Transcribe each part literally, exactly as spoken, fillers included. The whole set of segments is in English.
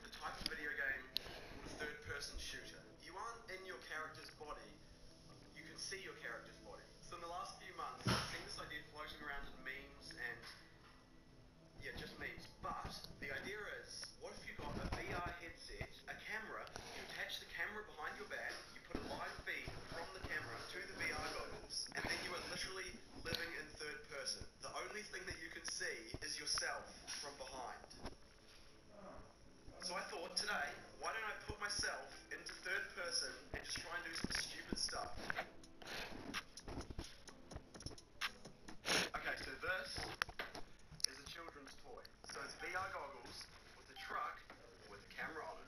the type of video game called a third-person shooter. You aren't in your character's body, you can see your character's body. So in the last few months, I've seen this idea floating around in memes and, yeah, just memes. But the idea is, what if you got a V R headset, a camera, you attach the camera behind your back, you put a live feed from the camera to the V R goggles, and then you are literally living in third person. The only thing that you can see is yourself from behind. So I thought, today, why don't I put myself into third person and just try and do some stupid stuff. Okay, so this is a children's toy. So it's V R goggles with a truck with a camera on it.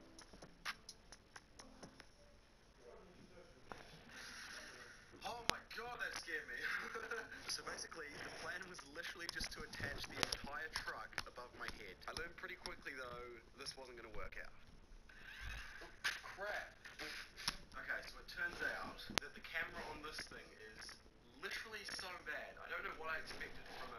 Oh my god, that scared me. So basically, the plan was literally just to attach the entire truck above my head. I learned pretty quickly though, this wasn't going to work out. Oh, crap. Okay, so it turns out that the camera on this thing is literally so bad. I don't know what I expected from